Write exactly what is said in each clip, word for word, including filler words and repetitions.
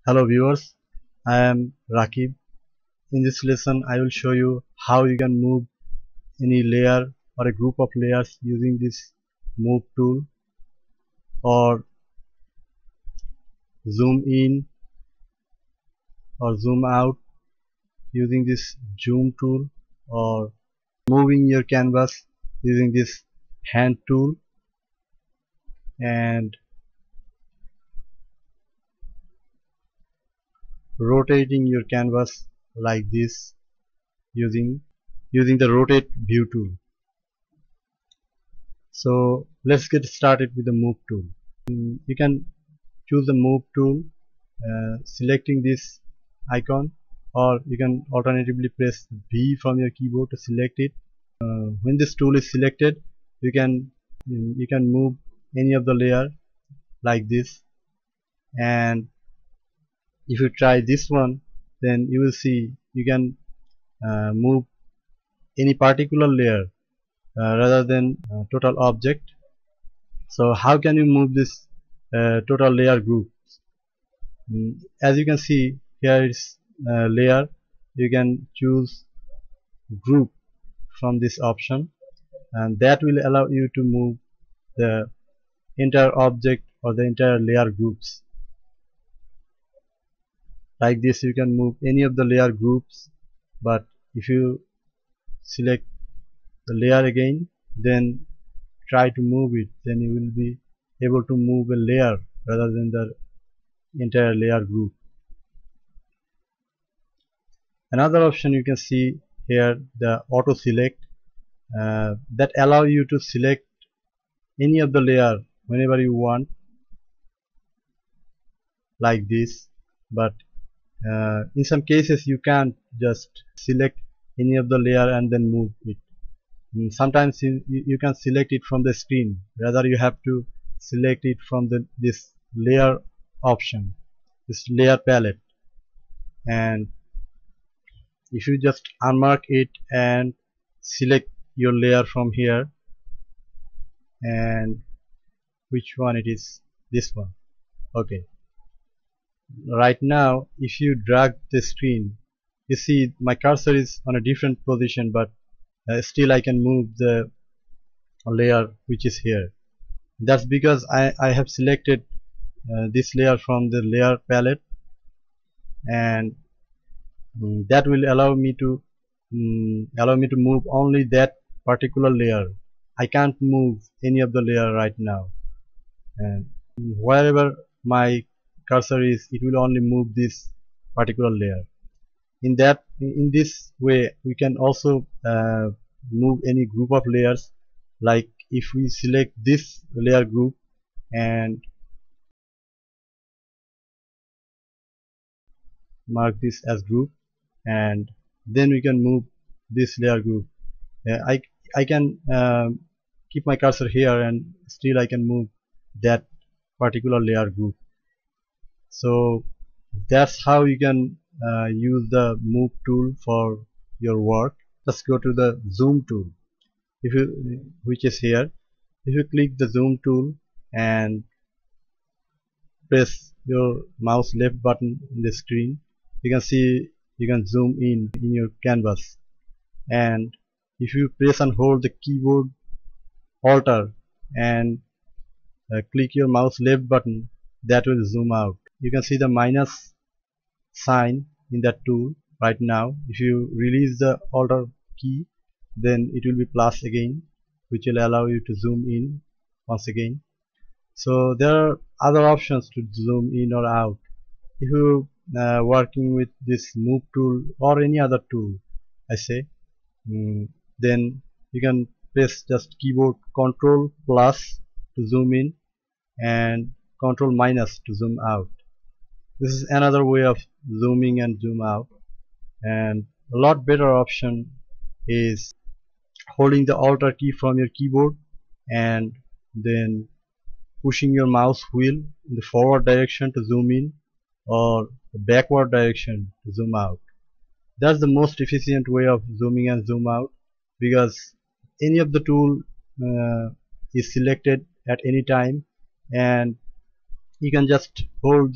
Hello viewers, I am Rakib. In this lesson I will show you how you can move any layer or a group of layers using this move tool, or zoom in or zoom out using this zoom tool, or moving your canvas using this hand tool, and rotating your canvas like this using using the rotate view tool. So let's get started with the move tool. Mm, you can choose the move tool uh, selecting this icon, or you can alternatively press V from your keyboard to select it. Uh, when this tool is selected, you can you can move any of the layer like this, and if you try this one, then you will see you can uh, move any particular layer uh, rather than uh, total object. So how can you move this uh, total layer group? Mm, as you can see, here is uh, layer. You can choose group from this option, and that will allow you to move the entire object or the entire layer groups. Like this, you can move any of the layer groups, but if you select the layer again, then try to move it, then you will be able to move a layer rather than the entire layer group. Another option you can see here, the auto select, uh, that allow you to select any of the layer whenever you want, like this. But uh, in some cases you can't just select any of the layer and then move it. And sometimes you, you can select it from the screen, rather you have to select it from the this layer option, this layer palette. And if you just unmark it and select your layer from here, and which one it is, this one. Okay, right now if you drag the screen, you see my cursor is on a different position, but uh, still I can move the layer which is here. That's because I, I have selected uh, this layer from the layer palette, and mm, that will allow me to mm, allow me to move only that particular layer. I can't move any of the layer right now, and wherever my cursor is, it will only move this particular layer. In that in this way we can also uh, move any group of layers. Like if we select this layer group and mark this as group, and then we can move this layer group. uh, I, I can uh, keep my cursor here and still I can move that particular layer group. So that's how you can uh, use the move tool for your work. Let's go to the zoom tool, if you which is here. If you click the zoom tool and press your mouse left button in the screen, you can see you can zoom in in your canvas. And if you press and hold the keyboard Alt and uh, click your mouse left button, that will zoom out. You can see the minus sign in that tool right now. If you release the Alt key, then it will be plus again, which will allow you to zoom in once again. So there are other options to zoom in or out. If you uh, working with this move tool or any other tool, I say, mm, then you can press just keyboard control plus to zoom in and control minus to zoom out. This is another way of zooming and zoom out. And a lot better option is holding the Alt key from your keyboard and then pushing your mouse wheel in the forward direction to zoom in, or the backward direction to zoom out. That's the most efficient way of zooming and zoom out, because any of the tool uh, is selected at any time, and you can just hold the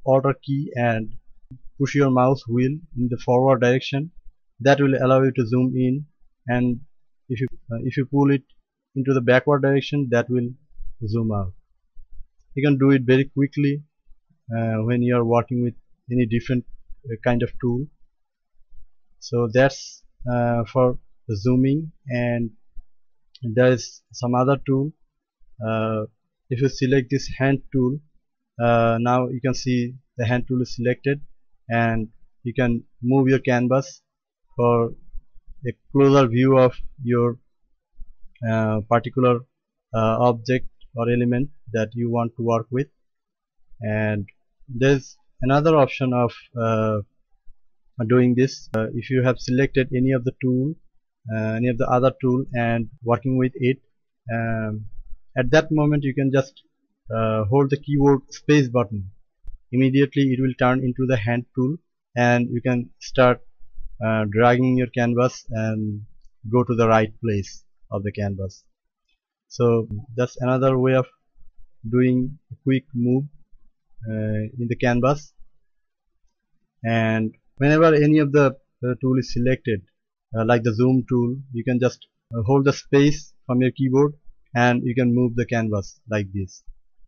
Alter key and push your mouse wheel in the forward direction. That will allow you to zoom in, and if you uh, if you pull it into the backward direction, that will zoom out. You can do it very quickly uh, when you are working with any different uh, kind of tool. So that's uh, for the zooming. And there is some other tool. Uh, if you select this hand tool, uh, now you can see the hand tool is selected, and you can move your canvas for a closer view of your uh, particular uh, object or element that you want to work with. And there's another option of uh, doing this. Uh, if you have selected any of the tool uh, any of the other tool and working with it, um, at that moment you can just uh, hold the keyboard space button. Immediately it will turn into the hand tool, and you can start uh, dragging your canvas and go to the right place of the canvas. So that's another way of doing a quick move uh, in the canvas. And whenever any of the uh, tool is selected, uh, like the zoom tool, you can just uh, hold the space from your keyboard and you can move the canvas like this.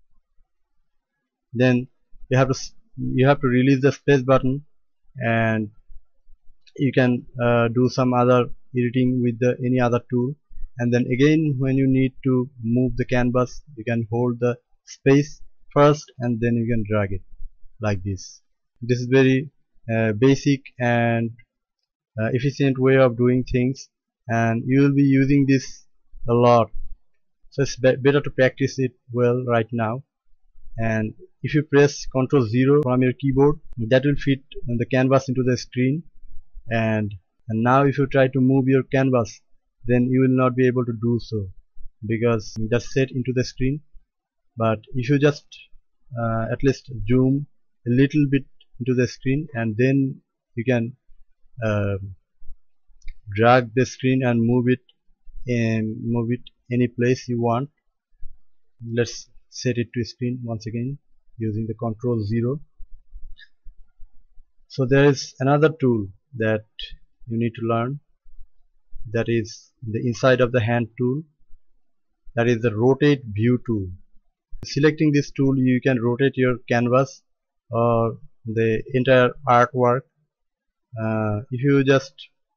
Then you have to you have to release the space button, and you can uh, do some other editing with the any other tool. And then again, when you need to move the canvas, you can hold the space first and then you can drag it like this. This is very uh, basic and uh, efficient way of doing things, and you will be using this a lot, so it's be better to practice it well right now. And if you press control zero from your keyboard, that will fit the canvas into the screen. And, and now if you try to move your canvas, then you will not be able to do so because that's set into the screen. But if you just uh, at least zoom a little bit into the screen, and then you can uh, drag the screen and move it and move it any place you want. Let's set it to screen once again using the control zero. So there is another tool that you need to learn, that is the inside of the hand tool, that is the rotate view tool. Selecting this tool, you can rotate your canvas or the entire artwork. Uh, if you just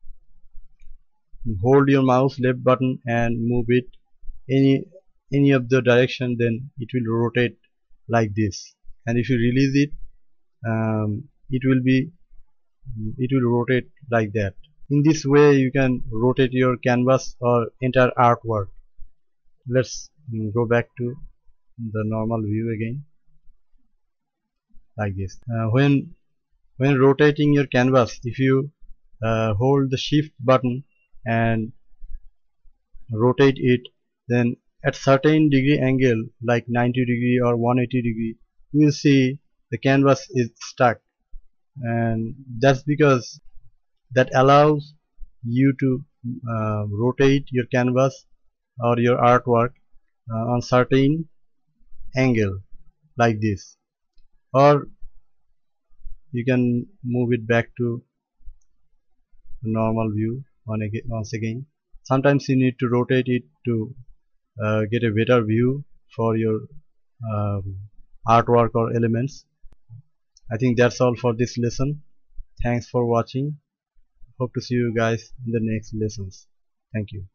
hold your mouse left button and move it any any of the direction, then it will rotate like this. And if you release it, um, it will be it will rotate like that. In this way you can rotate your canvas or entire artwork. Let's go back to the normal view again like this. Uh, when when rotating your canvas, if you uh, hold the shift button and rotate it, then at certain degree angle like ninety degree or one hundred eighty degree, you will see the canvas is stuck, and that's because that allows you to uh, rotate your canvas or your artwork uh, on certain angle like this. Or you can move it back to the normal view once again. Sometimes you need to rotate it to uh, get a better view for your um, artwork or elements. I think that's all for this lesson. Thanks for watching. Hope to see you guys in the next lessons. Thank you.